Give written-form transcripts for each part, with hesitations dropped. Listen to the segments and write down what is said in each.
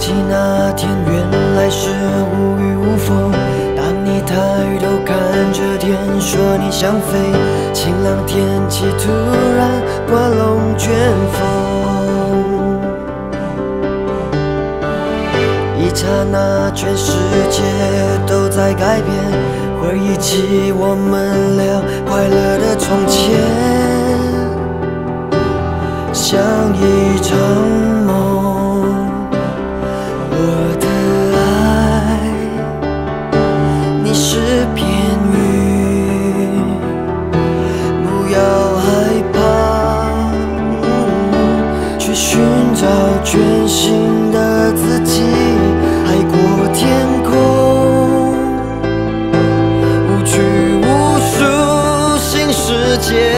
起那天原来是无雨无风。当你抬头看着天，说你想飞，晴朗天气突然刮龙卷风。一刹那，全世界都在改变，回忆起我们俩快乐的从前，像一场梦。我的爱，你是片云，不要害怕，去寻找全新的自己，海阔天空，无拘无束新世界。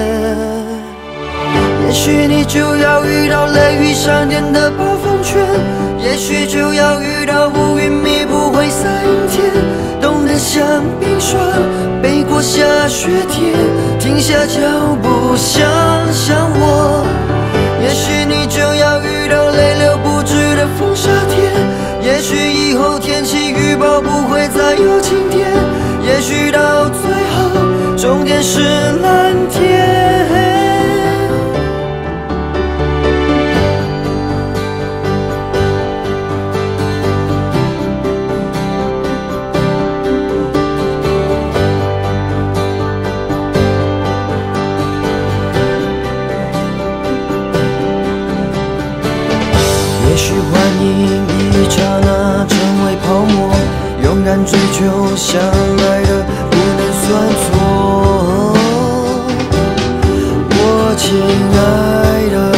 也许你就要遇到雷雨闪电的暴风圈，也许就要遇到乌云密布灰色阴天，冻得像冰霜，背过下雪天，停下脚步想想我。也许你就要遇到泪流不止的风沙天，也许以后天气预报不会再有晴天，也许到最后终点是蓝天。也许幻影一刹那成为泡沫，勇敢追求相爱的不能算错。我亲爱的，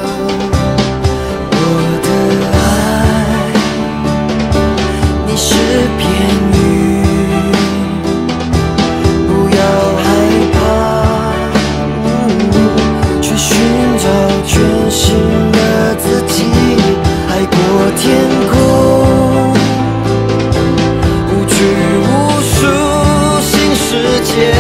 我的爱，你是片云，不要害怕，去寻找全新的自己，海阔天空，无拘无束新世界。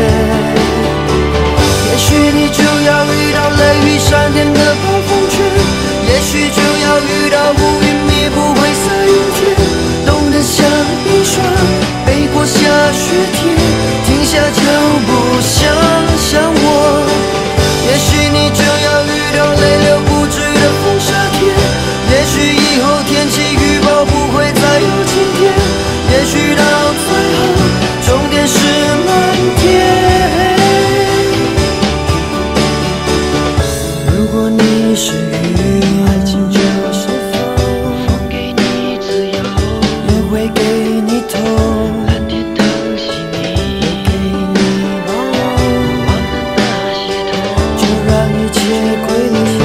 也许你就要遇到雷雨闪电的暴风圈，也许就要遇到乌云密布灰色阴天，冻得像冰霜，背过下雪天，停下脚步想想我。也许你就要遇到泪流不止的风沙天，也许以后天气预报不会再有晴天，也许到最后终点是蓝天。如果你是云，爱情就是风，风给你自由，也会给你痛。蓝天疼惜你，也给你包容，忘了那些痛，就让一切归零，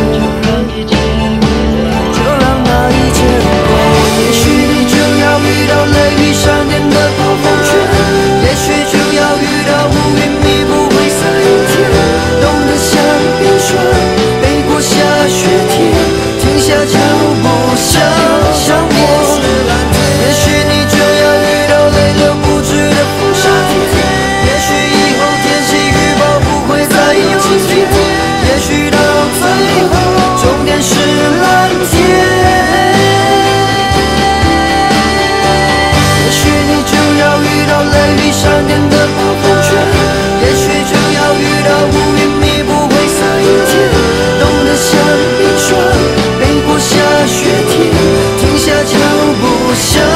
就让那一切如过。也许你就要遇到雷雨闪电的暴风圈，也许就要遇到乌云密布灰色阴天，冻得像冰霜，背过下雪天，停下脚步想想我。也许你就要遇到泪流不止的风沙天，也许以后天气预报不会再有晴天，也许到最后终点是蓝天。也许你就要遇到雷雨闪电的暴风圈，也许就要遇到乌云密布灰色阴天，冻得像冰霜，背过下雪天，停下脚步想